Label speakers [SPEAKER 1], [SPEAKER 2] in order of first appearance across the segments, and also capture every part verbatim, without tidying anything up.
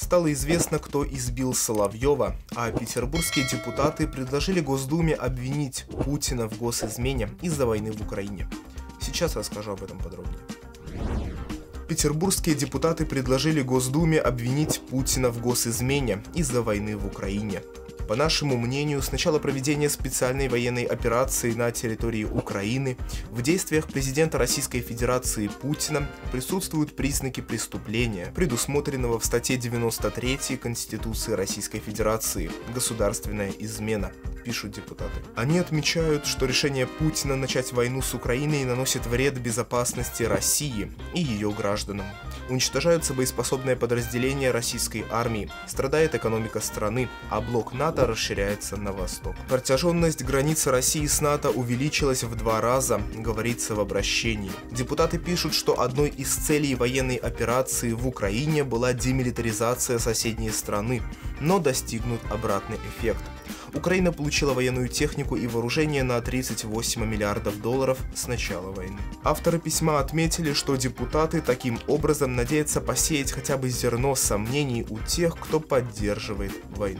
[SPEAKER 1] Стало известно, кто избил Соловьева, а петербургские депутаты предложили Госдуме обвинить Путина в госизмене из-за войны в Украине. Сейчас расскажу об этом подробнее. Петербургские депутаты предложили Госдуме обвинить Путина в госизмене из-за войны в Украине. По нашему мнению, с начала проведения специальной военной операции на территории Украины в действиях президента Российской Федерации Путина присутствуют признаки преступления, предусмотренного в статье девяносто третьей Конституции Российской Федерации «Государственная измена», пишут депутаты. Они отмечают, что решение Путина начать войну с Украиной наносит вред безопасности России и ее гражданам. Уничтожаются боеспособные подразделения российской армии, страдает экономика страны, а блок НАТО расширяется на восток. Протяженность границы России с НАТО увеличилась в два раза, говорится в обращении. Депутаты пишут, что одной из целей военной операции в Украине была демилитаризация соседней страны, но достигнут обратный эффект. Украина получила военную технику и вооружение на тридцать восемь миллиардов долларов с начала войны. Авторы письма отметили, что депутаты таким образом надеются посеять хотя бы зерно сомнений у тех, кто поддерживает войну.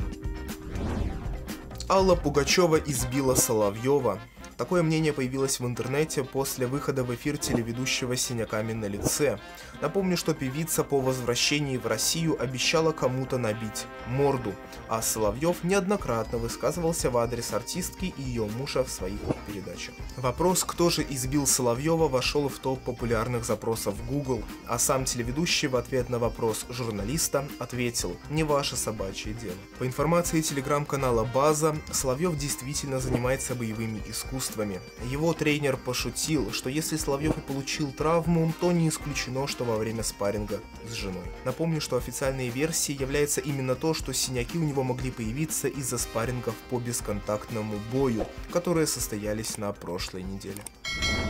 [SPEAKER 1] Алла Пугачева избила Соловьева. Такое мнение появилось в интернете после выхода в эфир телеведущего с синяками на лице. Напомню, что певица по возвращении в Россию обещала кому-то набить морду, а Соловьев неоднократно высказывался в адрес артистки и ее мужа в своих передачах. Вопрос, кто же избил Соловьева, вошел в топ популярных запросов Google, а сам телеведущий в ответ на вопрос журналиста ответил: «Не ваше собачье дело». По информации телеграм-канала «База», Соловьев действительно занимается боевыми искусствами. Его тренер пошутил, что если Соловьев и получил травму, то не исключено, что во время спарринга с женой. Напомню, что официальной версией является именно то, что синяки у него могли появиться из-за спаррингов по бесконтактному бою, которые состоялись на прошлой неделе.